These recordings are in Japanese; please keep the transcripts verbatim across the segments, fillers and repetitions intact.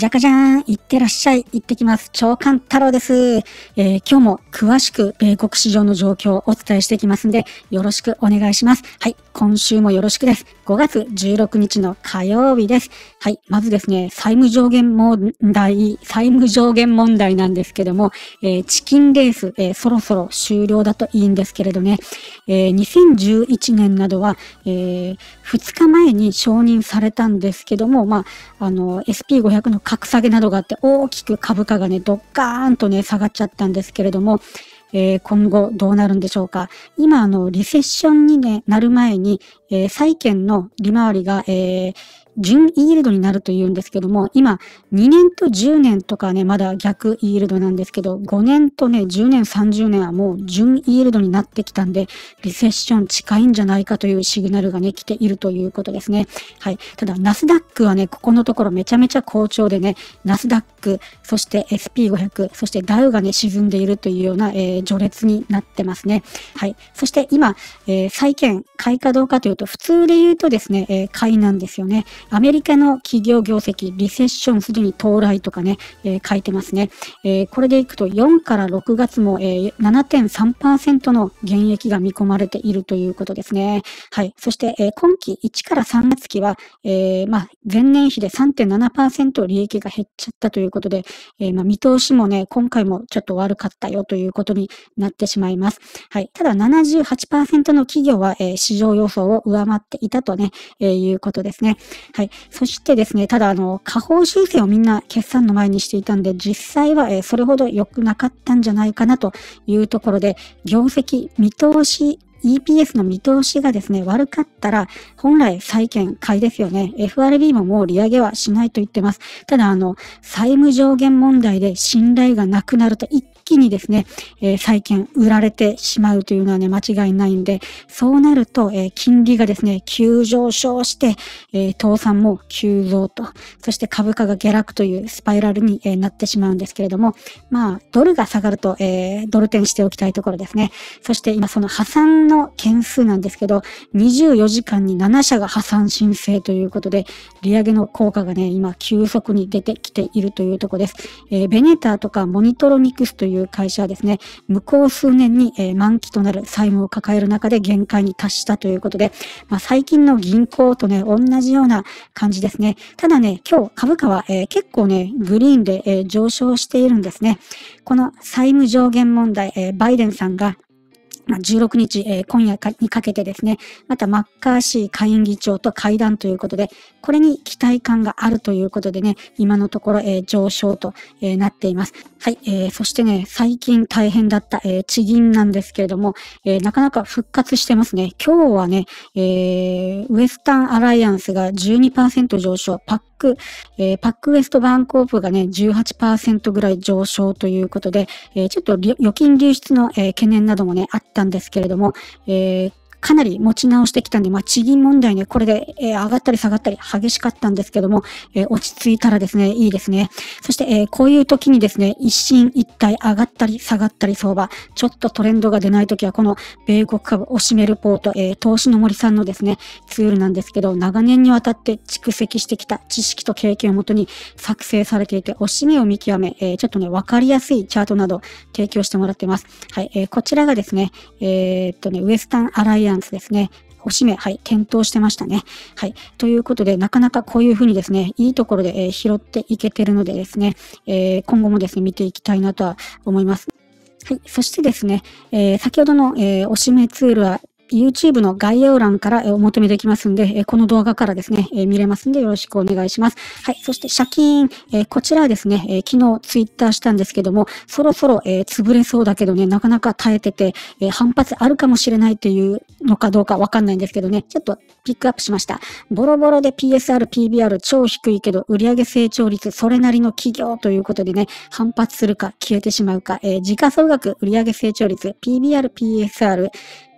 じゃかじゃーん、いってらっしゃい、行ってきます。長官太郎です。えー、今日も詳しく米国市場の状況をお伝えしていきますんで、よろしくお願いします。はい、今週もよろしくです。ごがつじゅうろくにちの火曜日です。はい、まずですね、債務上限問題、債務上限問題なんですけども、えー、チキンレース、えー、そろそろ終了だといいんですけれどね、えー、にせんじゅういちねんなどは、えー、ふつかまえに承認されたんですけども、まあ、あの、エスピーごひゃく の格下げなどがあって大きく株価がね、ドッカーンとね、下がっちゃったんですけれども、えー、今後どうなるんでしょうか。今、あの、リセッションに、ね、なる前に、えー、債券の利回りが、えー純イールドになるというんですけども、今、にねんとじゅうねんとかね、まだ逆イールドなんですけど、ごねんとね、じゅうねん、さんじゅうねんはもう純イールドになってきたんで、リセッション近いんじゃないかというシグナルがね、来ているということですね。はい。ただ、ナスダックはね、ここのところめちゃめちゃ好調でね、ナスダック、そして エスピーごひゃく、そしてダウがね、沈んでいるというような、えー、序列になってますね。はい。そして今、えー、債券、買いかどうかというと、普通で言うとですね、えー、買いなんですよね。アメリカの企業業績、リセッションすでに到来とかね、えー、書いてますね。えー、これでいくとよんからろくがつも、えー、ななてんさんパーセント の減益が見込まれているということですね。はい。そして、えー、今期いちからさんがつ期は、えー、まあ、前年比で さんてんななパーセント 利益が減っちゃったということで、えー、まあ、見通しもね、今回もちょっと悪かったよということになってしまいます。はい。ただ ななじゅうはちパーセント の企業は、えー、市場予想を上回っていたとね、えー、いうことですね。はい。そしてですね、ただあの、下方修正をみんな決算の前にしていたんで、実際は、えー、それほど良くなかったんじゃないかなというところで、業績、見通し、イーピーエス の見通しがですね、悪かったら、本来債券買いですよね。エフアールビー ももう利上げはしないと言ってます。ただあの、債務上限問題で信頼がなくなると一気にですね、えー、債券売られてしまうというのはね、間違いないんで、そうなると、えー、金利がですね、急上昇して、えー、倒産も急増と、そして株価が下落というスパイラルに、えー、なってしまうんですけれども、まあ、ドルが下がると、えー、ドル転しておきたいところですね。そして今その破産の件数なんですけど、にじゅうよじかんにななしゃが破産申請ということで、利上げの効果がね、今急速に出てきているというところです。えー、ベネターとかモニトロニクスという会社はですね、向こう数年に、えー、満期となる債務を抱える中で限界に達したということで、まあ、最近の銀行とね、同じような感じですね。ただね、今日株価は、えー、結構ね、グリーンで、えー、上昇しているんですね。この債務上限問題、えー、バイデンさんがじゅうろくにち、えー、今夜にかけてですね、またマッカーシー下院議長と会談ということで、これに期待感があるということでね、今のところ、えー、上昇と、えー、なっています。はい、えー、そしてね、最近大変だった、えー、地銀なんですけれども、えー、なかなか復活してますね。今日はね、えー、ウエスタンアライアンスが じゅうにパーセント 上昇、パック、えー、パックウエストバンコープがね、じゅうはちパーセント ぐらい上昇ということで、えー、ちょっと預金流出の、えー、懸念などもね、あったんですけれども、えーかなり持ち直してきたんで、まあ、地銀問題ね、これで、えー、上がったり下がったり激しかったんですけども、えー、落ち着いたらですね、いいですね。そして、えー、こういう時にですね、一進一退上がったり下がったり相場、ちょっとトレンドが出ない時は、この米国株おしめルポート、えー、投資の森さんのですね、ツールなんですけど、長年にわたって蓄積してきた知識と経験をもとに作成されていて、おしめを見極め、えー、ちょっとね、わかりやすいチャートなど提供してもらってます。はい、えー、こちらがですね、えー、っとね、ウエスタンアライアンスですね。おしめ、はい、点灯してましたね。はい。ということで、なかなかこういうふうにですね、いいところで、えー、拾っていけてるのでですね、えー、今後もですね、見ていきたいなとは思います。はい。そしてですね、えー、先ほどの、えー、おしめツールは、YouTube の概要欄からお求めできますんで、この動画からですね、見れますんでよろしくお願いします。はい。そして借金、こちらはですね、昨日ツイッターしたんですけども、そろそろ潰れそうだけどね、なかなか耐えてて、反発あるかもしれないっていうのかどうかわかんないんですけどね、ちょっとピックアップしました。ボロボロで ピーエスアール、ピービーアール 超低いけど、売上成長率それなりの企業ということでね、反発するか消えてしまうか、時価総額売上成長率、ピービーアール、ピーエスアール、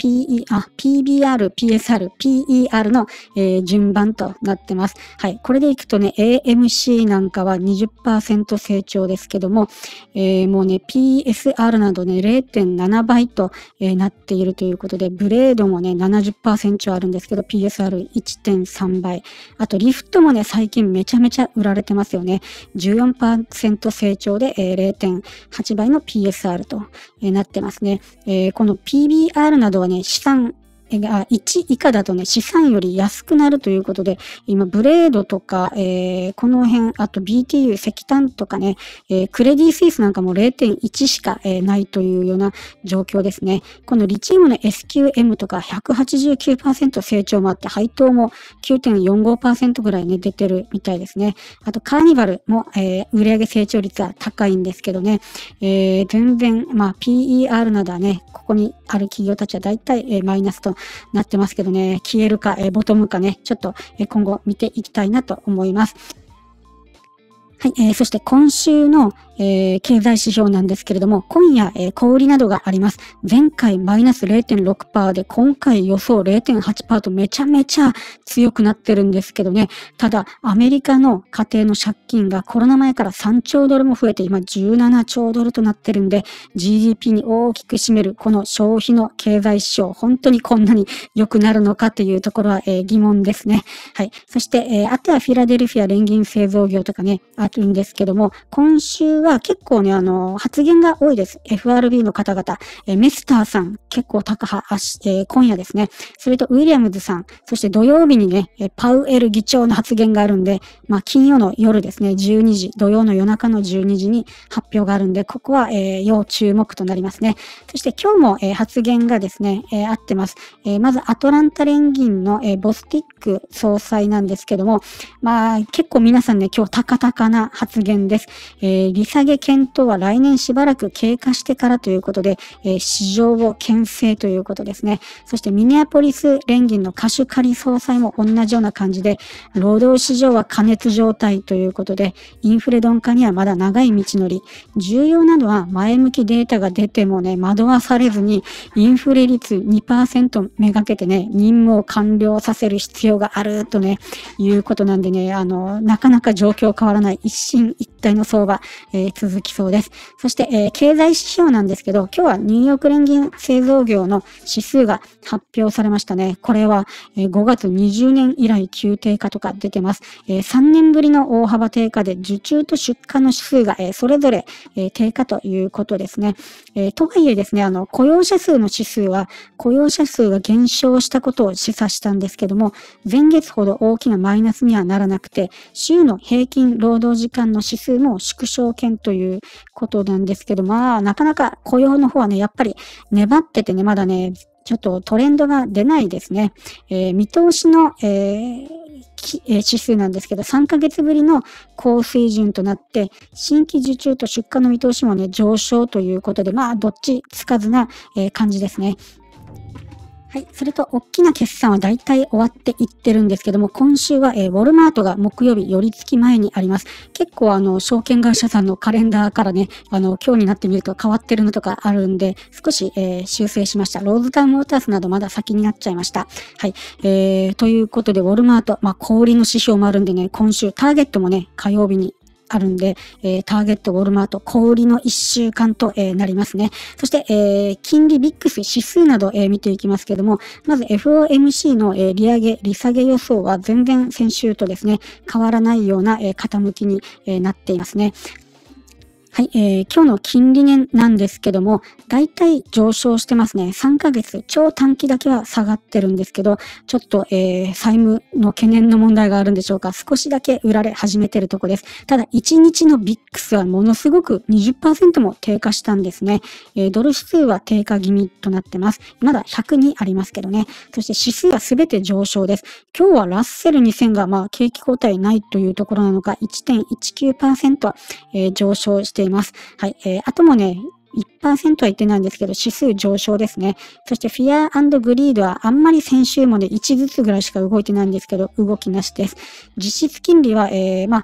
ピーイー、あ、ピービーアール、ピーエスアール、ピーイーアール の、えー順番となってます。はい。これでいくとね、エーエムシー なんかは にじゅっパーセント 成長ですけども、えーもうね、ピーエスアール などね、れいてんななばいと、えーなっているということで、ブレードもね、ななじゅっパーセント あるんですけど、ピーエスアールいってんさんばい。あと、リフトもね、最近めちゃめちゃ売られてますよね。じゅうよんパーセント 成長で、えーれいてんはちばいの ピーエスアール と、えーなってますね。えーこの ピービーアール などはね、資産、がいち以下だとね、資産より安くなるということで、今、ブレードとか、えーこの辺、あと ビーティーユー、石炭とかね、えークレディスイスなんかも れいてんいち しか、えーないというような状況ですね。このリチウムの エスキューエム とか ひゃくはちじゅうきゅうパーセント 成長もあって、配当も きゅうてんよんごパーセント ぐらいね、出てるみたいですね。あと、カーニバルも、えー売上成長率は高いんですけどね、えー全然、まあ、ピーイーアール などはね、ここにある企業たちは大体、えーマイナスとなってますけどね、消えるか、えーボトムかね、ちょっと、えー今後見ていきたいなと思います。はい、えーそして今週の、えー経済指標なんですけれども、今夜、えー小売りなどがあります。前回マイナス れいてんろくパーセント で、今回予想 れいてんはちパーセント とめちゃめちゃ強くなってるんですけどね。ただ、アメリカの家庭の借金がコロナ前からさんちょうドルも増えて、今じゅうななちょうドルとなってるんで、ジーディーピー に大きく占めるこの消費の経済指標、本当にこんなに良くなるのかというところは、えー疑問ですね。はい。そして、えーあとはフィラデルフィア連銀製造業とかね、あるんですけども、今週は結構ね、あの、発言が多いです。エフアールビー の方々。えーメスターさん、結構高派、あしえー今夜ですね。それとウィリアムズさん、そして土曜日にね、えーパウエル議長の発言があるんで、まあ、金曜の夜ですね、じゅうにじ、土曜の夜中のじゅうにじに発表があるんで、ここは、えー要注目となりますね。そして今日も、えー発言がですね、えーあってます。えーまず、アトランタ連銀の、えーボスティック総裁なんですけども、まあ、結構皆さんね、今日高々な発言です。えー利下げ検討は来年しばらく経過してからということで、えー市場を牽制ということですね。そしてミネアポリス連銀のカシュカリ総裁も同じような感じで、労働市場は過熱状態ということで、インフレ鈍化にはまだ長い道のり。重要なのは前向きデータが出てもね、惑わされずに、インフレ率 にパーセント めがけてね、任務を完了させる必要があるとね、いうことなんでね、あの、なかなか状況変わらない一進一退の相場、えー続きそうです。そして、えー経済指標なんですけど、今日はニューヨーク連銀製造業の指数が発表されましたね。これは、えーごがつにじゅうねん以来急低下とか出てます。えーさんねんぶりの大幅低下で、受注と出荷の指数が、えーそれぞれ、えー低下ということですね。えーとはいえですね、あの、雇用者数の指数は、雇用者数が減少したことを示唆したんですけども、前月ほど大きなマイナスにはならなくて、週の平均労働時間の指数も縮小圏ということなんですけど、まあ、なかなか雇用の方はね、やっぱり粘っててね、まだね、ちょっとトレンドが出ないですね。えー見通しの、えーきえー指数なんですけど、さんかげつぶりの高水準となって、新規受注と出荷の見通しもね、上昇ということで、まあ、どっちつかずな、えー感じですね。はい。それと、大きな決算は大体終わっていってるんですけども、今週は、えーウォルマートが木曜日、寄り付き前にあります。結構、あの、証券会社さんのカレンダーからね、あの、今日になってみると変わってるのとかあるんで、少し、えー修正しました。ローズタウンモータースなどまだ先になっちゃいました。はい。えー、ということで、ウォルマート、まあ、小売りの指標もあるんでね、今週、ターゲットもね、火曜日にあるんで、えーターゲット、ウォルマート、小売りのいっしゅうかんと、えーなりますね。そして、えー金利ビックス指数など、えー見ていきますけども、まず エフオーエムシー の、えー利上げ、利下げ予想は全然先週とですね、変わらないような、えー傾きに、えーなっていますね。はい、えー今日の金利年なんですけども、だいたい上昇してますね。さんかげつ、超短期だけは下がってるんですけど、ちょっと、えー債務の懸念の問題があるんでしょうか。少しだけ売られ始めてるとこです。ただ、いちにちのビックスはものすごく にじゅっパーセント も低下したんですね。えードル指数は低下気味となってます。まだひゃくにありますけどね。そして指数はすべて上昇です。今日はラッセルにせんが、まあ、景気後退ないというところなのか、いってんいちきゅうパーセント、えー上昇しています。はい。えー、あともね、いちパーセント は言ってないんですけど、指数上昇ですね。そして、フィア&グリードはあんまり先週もね、いちずつぐらいしか動いてないんですけど、動きなしです。実質金利は、えー、まあ、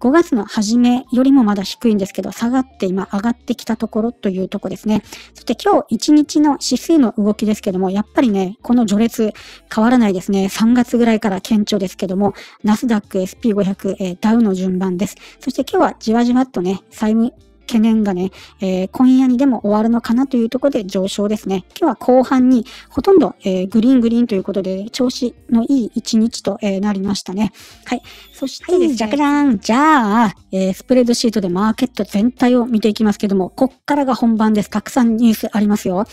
ごがつの初めよりもまだ低いんですけど、下がって今上がってきたところというところですね。そして今日いちにちの指数の動きですけども、やっぱりね、この序列変わらないですね。さんがつぐらいから顕著ですけども、ナスダック、エスピーごひゃく、えー、ダウの順番です。そして今日はじわじわっとね、債務懸念がね、えー、今夜にでも終わるのかなというところで上昇ですね。今日は後半にほとんど、えー、グリーングリーンということで調子のいい一日と、えー、なりましたね。はい。そしてですね、じゃじゃん。じゃあ、えー、スプレッドシートでマーケット全体を見ていきますけども、こっからが本番です。たくさんニュースありますよ。はい。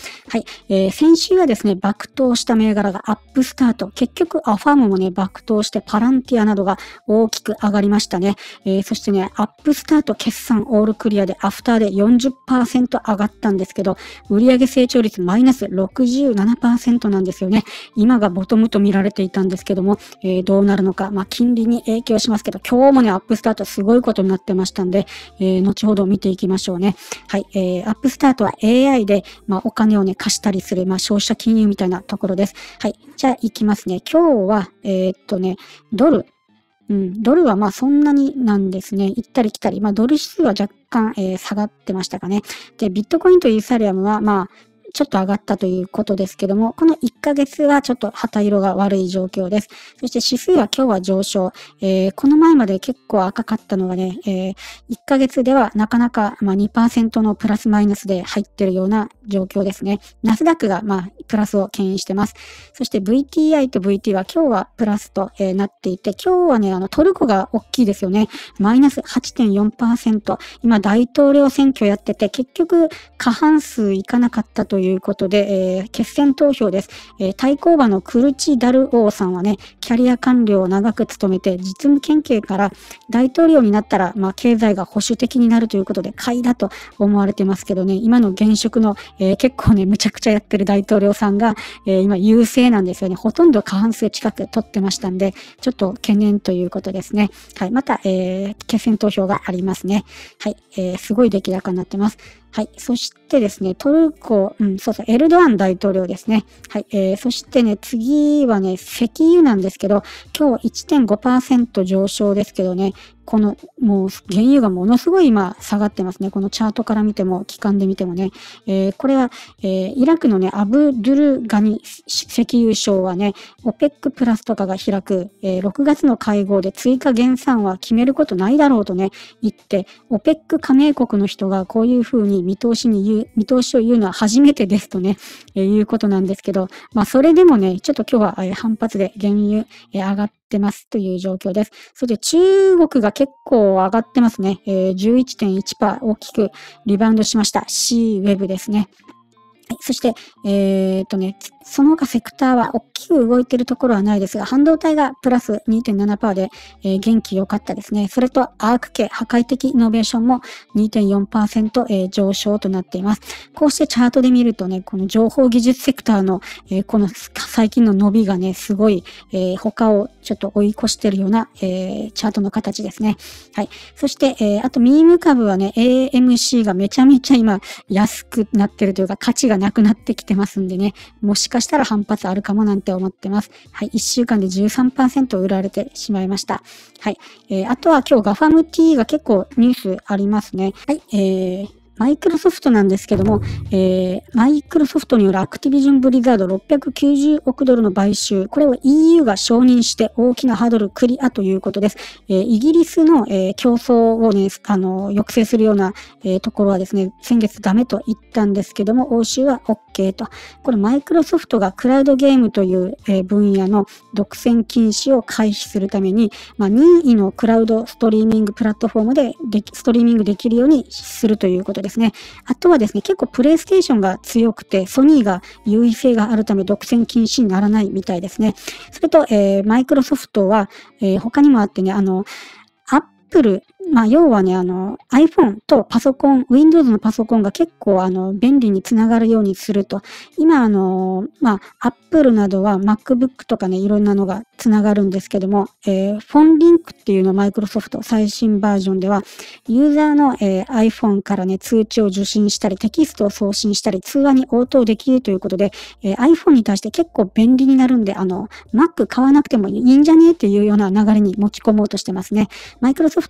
えー、先週はですね、爆投した銘柄がアップスタート。結局、アファームもね、爆投してパランティアなどが大きく上がりましたね。えー、そしてね、アップスタート決算オールクリアでアフターで よんじゅっパーセント 上がったんですけど、売上成長率マイナス ろくじゅうななパーセント なんですよね。今がボトムと見られていたんですけども、えー、どうなるのか、まあ、金利に影響しますけど、今日もね、アップスタートすごいことになってましたんで、えー、後ほど見ていきましょうね。はい、えー、アップスタートは エーアイ で、まあ、お金をね、貸したりする、まあ、消費者金融みたいなところです。はい、じゃあ行きますね。今日は、えー、っとね、ドル、うん、ドルはまあそんなになんですね。行ったり来たり。まあドル指数は若干、えー、下がってましたかね。で、ビットコインとイーサリアムはまあちょっと上がったということですけども、このいっかげつはちょっと旗色が悪い状況です。そして指数は今日は上昇。えー、この前まで結構赤かったのがね、えー、いっかげつではなかなか、まあ、にパーセントのプラスマイナスで入ってるような状況ですね。ナスダックがまあプラスを牽引してます。そして ブイティーアイ と ブイティー は今日はプラスと、えー、なっていて、今日はね、あのトルコが大きいですよね。マイナス はちてんよんパーセント。今大統領選挙やってて、結局過半数いかなかったというということで、えー、決選投票です。えー、対抗馬のクルチダルオーさんはね、キャリア官僚を長く務めて、実務県警から大統領になったら、まあ、経済が保守的になるということで、買いだと思われてますけどね、今の現職の、えー、結構ね、むちゃくちゃやってる大統領さんが、えー、今優勢なんですよね。ほとんど過半数近く取ってましたんで、ちょっと懸念ということですね。はい。また、えー、決選投票がありますね。はい。えー、すごい出来高になってます。はい。そしてですね、トルコ、うん、そうそう、エルドアン大統領ですね。はい。えー、そしてね、次はね、石油なんですけど、今日 いってんごパーセント 上昇ですけどね、この、もう、原油がものすごい今下がってますね。このチャートから見ても、期間で見てもね。えー、これは、えー、イラクのね、アブドゥルガニ石油省はね、オペック プラスとかが開く、えー、ろくがつの会合で追加減産は決めることないだろうとね、言って、オペック 加盟国の人がこういうふうに見通しに言う、見通しを言うのは初めてですとね、えー、いうことなんですけど、まあ、それでもね、ちょっと今日は、えー、反発で原油、えー、上がって、ますという状況です。それで中国が結構上がってますね。えー、じゅういってんいちパーセント 大きくリバウンドしました。C ウェブですね。はい、そして、えー、っとね、その他セクターは大きく動いているところはないですが、半導体がプラス にてんななパーセント で、えー、元気良かったですね。それと、アーク系破壊的イノベーションも にてんよんパーセント、えー、上昇となっています。こうしてチャートで見るとね、この情報技術セクターの、えー、この最近の伸びがね、すごい、えー、他をちょっと追い越しているような、えー、チャートの形ですね。はい。そして、えー、あとミーム株はね、エーエムシー がめちゃめちゃ今安くなってるというか価値がなくなってきてますんでね、もしかしたら反発あるかもなんて思ってます。はい。いっしゅうかんで じゅうさんパーセント 売られてしまいました。はい。えー、あとは今日ガファム T が結構ニュースありますね。はい。えーマイクロソフトなんですけども、えー、マイクロソフトによるアクティビジョンブリザードろっぴゃくきゅうじゅうおくドルの買収、これを イーユー が承認して大きなハードルクリアということです。えー、イギリスの、えー、競争をね、あの、抑制するような、えー、ところはですね、先月ダメと言ったんですけども、欧州は OK と。これマイクロソフトがクラウドゲームという、えー、分野の独占禁止を回避するために、まあ、任意のクラウドストリーミングプラットフォームででストリーミングできるようにするということですね。あとはですね、結構プレイステーションが強くて、ソニーが優位性があるため独占禁止にならないみたいですね。それと、えー、マイクロソフトは、えー、他にもあってね、あの、アップル、まあ、要はね、あの、iPhone とパソコン、Windows のパソコンが結構、あの、便利につながるようにすると。今、あの、まあ、Apple などは MacBook とかね、いろんなのがつながるんですけども、えー、フォンリンクっていうのをマイクロソフト最新バージョンでは、ユーザーの、えー、iPhone からね、通知を受信したり、テキストを送信したり、通話に応答できるということで、えー、iPhone に対して結構便利になるんで、あの、Mac 買わなくてもいいんじゃねっていうような流れに持ち込もうとしてますね。マイクロソフトはプラス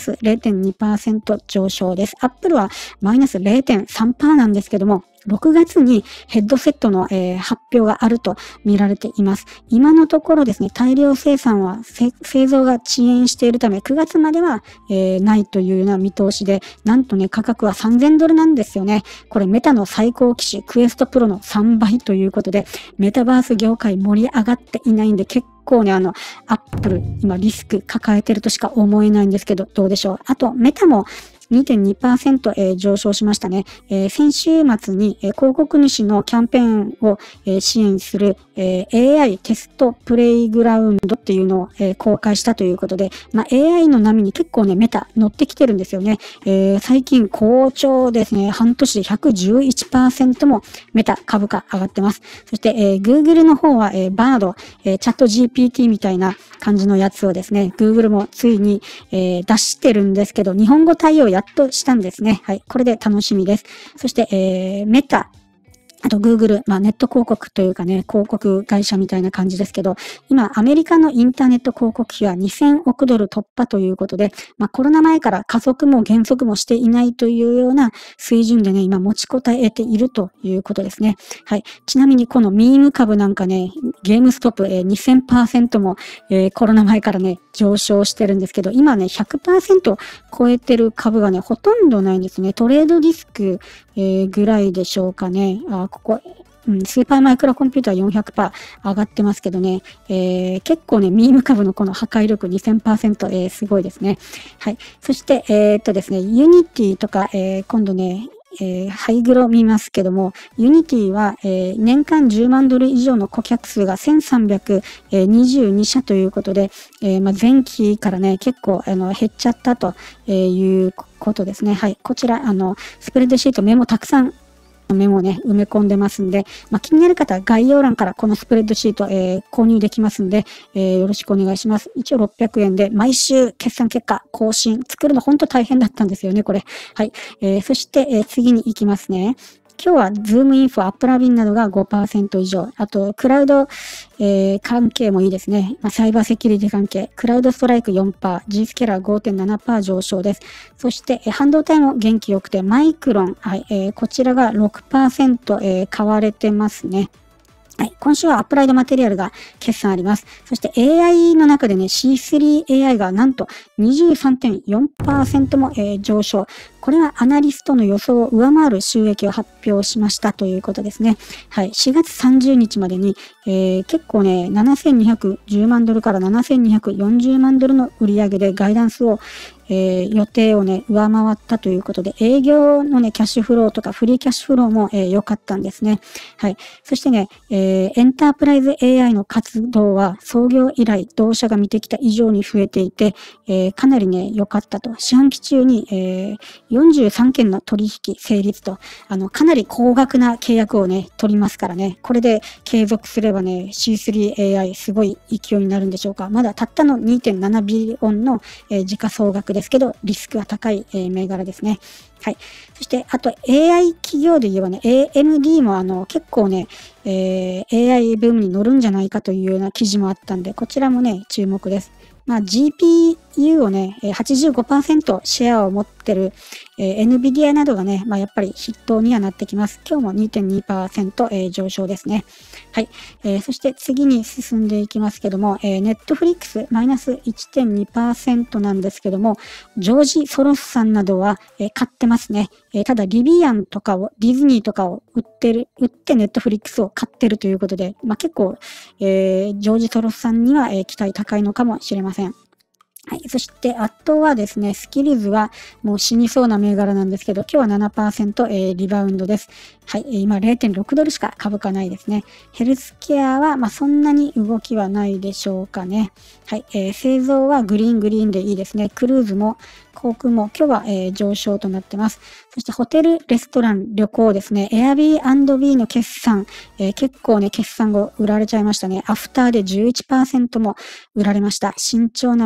ス れいてんにパーセント 上昇です。アップルはマイナス れいてんさんパーセント なんですけども、ろくがつにヘッドセットの、えー、発表があると見られています。今のところですね、大量生産は製造が遅延しているため、くがつまでは、えー、ないというような見通しで、なんとね、価格はさんぜんドルなんですよね。これメタの最高機種、クエストプロのさんばいということで、メタバース業界盛り上がっていないんで、結構ね、あの、アップル、今リスク抱えてるとしか思えないんですけど、どうでしょう。あと、メタも、にてんにパーセント、えー、上昇しましたね。えー、先週末に、えー、広告主のキャンペーンを、えー、支援する、えー、エーアイ テストプレイグラウンドっていうのを、えー、公開したということで、まあ、エーアイ の波に結構ね、メタ乗ってきてるんですよね。えー、最近好調ですね。半年で ひゃくじゅういちパーセント もメタ株価上がってます。そして、えー、Google の方は、えー、バード、えー、チャット ジーピーティー みたいな感じのやつをですね、Google もついに、えー、出してるんですけど、日本語対応やっとしたんですね。はい。これで楽しみです。そして、えー、メタ、あと Google、まあネット広告というかね、広告会社みたいな感じですけど、今アメリカのインターネット広告費はにせんおくドル突破ということで、まあコロナ前から加速も減速もしていないというような水準でね、今持ちこたえているということですね。はい。ちなみにこのミーム株なんかね、ゲームストップ、えー、にせんパーセント も、えー、コロナ前からね、上昇してるんですけど、今ね、ひゃくパーセント 超えてる株がね、ほとんどないんですね。トレードリスク、えー、ぐらいでしょうかね。あ、ここ、うん、スーパーマイクロコンピューター よんひゃくパーセント 上がってますけどね、えー、結構ね、ミーム株のこの破壊力 にせんパーセント、えー、すごいですね。はい。そして、えー、っとですね、ユニティとか、えー、今度ね、えー、ハイグロ見ますけども、ユニティは、えー、年間じゅうまんドル以上の顧客数がせんさんびゃくにじゅうにしゃということで、えー、まあ、前期からね、結構あの減っちゃったということですね。はい。こちら、あの、スプレッドシートメモたくさんメモをね、埋め込んでますんで、まあ、気になる方は概要欄からこのスプレッドシート、えー、購入できますんで、えー、よろしくお願いします。一応ろっぴゃくえんで、毎週決算結果更新、作るの本当大変だったんですよね、これ。はい。えー、そして、えー、次に行きますね。今日は Zoom インフォ、アップラビンなどが ごパーセント 以上。あと、クラウド、えー、関係もいいですね。まあ、サイバーセキュリティ関係。クラウドストライク よんパーセント、G スケラー ごてんななパーセント 上昇です。そして、えー、半導体も元気良くて、マイクロン、はい、えー、こちらが ろくパーセント、えー、買われてますね。はい。今週はアップライドマテリアルが決算あります。そして エーアイ の中でね、シースリーエーアイ がなんと にじゅうさんてんよんパーセント も、えー、上昇。これはアナリストの予想を上回る収益を発表しましたということですね。はい。しがつさんじゅうにちまでに、えー、結構ね、ななせんにひゃくじゅうまんドルからななせんにひゃくよんじゅうまんドルの売上でガイダンスをえー、予定をね、上回ったということで、営業のね、キャッシュフローとかフリーキャッシュフローも、えー、良かったんですね。はい。そしてね、えー、エンタープライズ エーアイ の活動は創業以来、同社が見てきた以上に増えていて、えー、かなりね、良かったと。四半期中に、えー、よんじゅうさんけんの取引成立と、あの、かなり高額な契約をね、取りますからね。これで継続すればね、シースリーエーアイ すごい勢いになるんでしょうか。まだたったの にてんななビリオンの、えー、時価総額ですけど、リスクが高い、えー、銘柄ですね。はい。そして、あと エーアイ 企業で言えばね、エーエムディー もあの、結構ね、えー、エーアイ ブームに乗るんじゃないかというような記事もあったんで、こちらもね、注目です。まあ、ジーピーユー をね、はちじゅうごパーセント シェアを持ってる、えー、エヌビディア などがね、まあ、やっぱり筆頭にはなってきます。今日も にてんにパーセント、えー、上昇ですね。はい。えー、そして次に進んでいきますけども、えー、Netflix マイナス いってんにパーセント なんですけども、ジョージ・ソロスさんなどは、えー、買ってますね。えー、ただ、リビアンとかを、ディズニーとかを売ってる、売って Netflix を買ってるということで、まあ、結構、えー、ジョージ・ソロスさんには、えー、期待高いのかもしれません。はい。そして、あとはですね、スキルズはもう死にそうな銘柄なんですけど、今日は ななパーセント、えー、リバウンドです。はい。今 れいてんろくドルしか株価ないですね。ヘルスケアは、まあ、そんなに動きはないでしょうかね。はい。えー、製造はグリーングリーンでいいですね。クルーズも航空も今日は、えー、上昇となってます。そしてホテル、レストラン、旅行ですね。Airbnb の決算、えー、結構ね、決算後売られちゃいましたね。アフターで じゅういちパーセント も売られました。慎重な見通し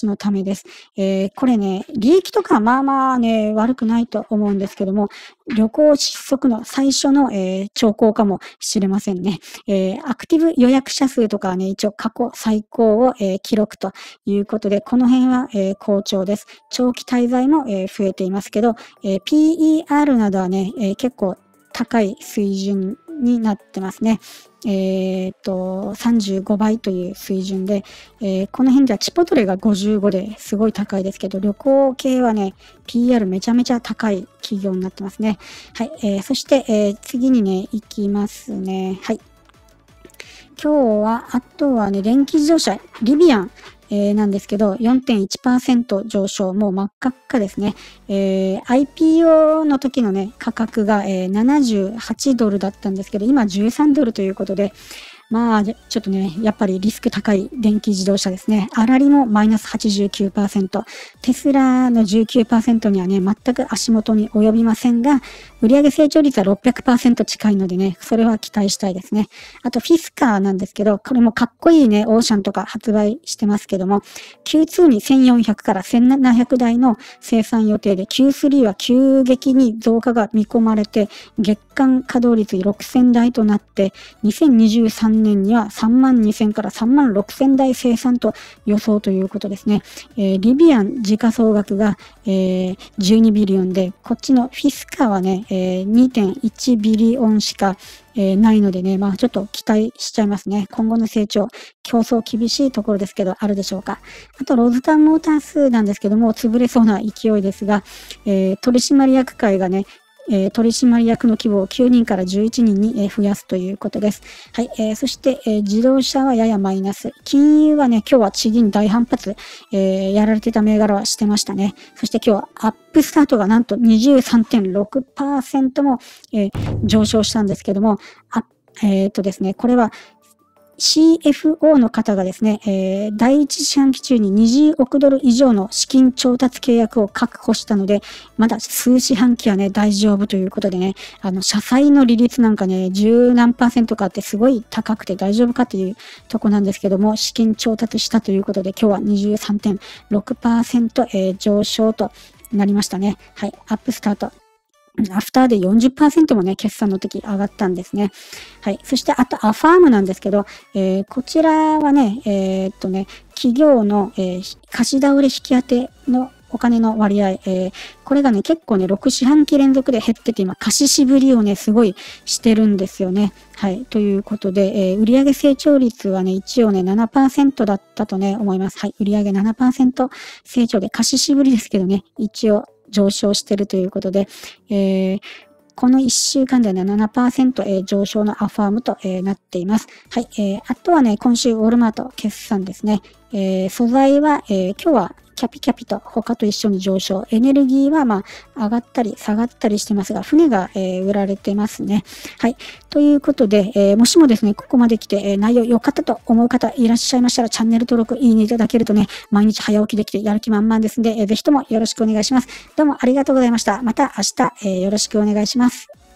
のためです。えー、これね、利益とかはまあまあね、悪くないと思うんですけども、旅行失速の最初の、えー、兆候かもしれませんね。えー、アクティブ予約者数とかはね、一応過去最高を、えー、記録ということで、この辺は、えー、好調です。長期滞在も、えー、増えていますけど、えー、ピーイーアール などはね、えー、結構高い水準になってますね。えー、っと、さんじゅうごばいという水準で、えー、この辺ではチポトレがごじゅうごですごい高いですけど、旅行系はね、ピーイーアール めちゃめちゃ高い企業になってますね。はい、えー、そして、えー、次にね、行きますね。はい。今日は、あとはね、電気自動車、リビアン。えー、なんですけど、よんてんいちパーセント 上昇、もう真っ赤っかですね。えー、アイピーオー の時のね、価格が、えー、ななじゅうはちドルだったんですけど、今じゅうさんドルということで、まあ、ちょっとね、やっぱりリスク高い電気自動車ですね。粗利もマイナス はちじゅうきゅうパーセント。テスラの じゅうきゅうパーセント にはね、全く足元に及びませんが、売上成長率は ろっぴゃくパーセント 近いのでね、それは期待したいですね。あと、フィスカーなんですけど、これもかっこいいね、オーシャンとか発売してますけども、キューツー にせんよんひゃくからせんななひゃくだいの生産予定で、キュースリー は急激に増加が見込まれて、月間稼働率ろくせんだいとなって、にせんにじゅうさんねんにはさんまんにせんからさんまんろくせんだい生産と予想ということですね。えー、リビアン時価総額が、えー、じゅうにビリオンで、こっちのフィスカはね、えー、にてんいちビリオンしか、えー、ないのでね、まあちょっと期待しちゃいますね。今後の成長、競争厳しいところですけど、あるでしょうか。あと、ローズタウンモータースなんですけども、潰れそうな勢いですが、えー、取締役会がね、えー、取締役の規模をきゅうにんからじゅういちにんに、えー、増やすということです。はい。えー、そして、えー、自動車はややマイナス。金融はね、今日は地銀大反発、えー、やられてた銘柄はしてましたね。そして今日はアップスタートがなんと にじゅうさんてんろくパーセント も、えー、上昇したんですけども、あえっとですね、これは、シーエフオー の方がですね、えー、第一四半期中ににじゅうおくドル以上の資金調達契約を確保したので、まだ数四半期はね、大丈夫ということでね、あの、社債の利率なんかね、十何パーセントかってすごい高くて大丈夫かっていうとこなんですけども、資金調達したということで、今日は にじゅうさんてんろくパーセント、えー、上昇となりましたね。はい、アップスタート。アフターで よんじゅっパーセント もね、決算の時上がったんですね。はい。そして、あと、アファームなんですけど、えー、こちらはね、えー、っとね、企業の、えー、貸し倒れ引き当てのお金の割合、えー、これがね、結構ね、ろく四半期連続で減ってて、今、貸ししぶりをね、すごいしてるんですよね。はい。ということで、えー、売上成長率はね、一応ね、ななパーセント だったとね、思います。はい。売上 ななパーセント 成長で、貸ししぶりですけどね、一応、上昇しているということで、えー、このいっしゅうかんで、ね、ななパーセント、えー、上昇のアファームと、えー、なっています。はい、えー。あとはね、今週ウォルマート決算ですね。えー、素材は、えー、今日はキャピキャピと他と一緒に上昇。エネルギーはまあ上がったり下がったりしてますが、船が、えー、売られてますね。はい。ということで、えー、もしもですね、ここまで来て、えー、内容良かったと思う方いらっしゃいましたら、チャンネル登録、いいねいただけるとね、毎日早起きできてやる気満々ですので、えー、ぜひともよろしくお願いします。どうもありがとうございました。また明日、えー、よろしくお願いします。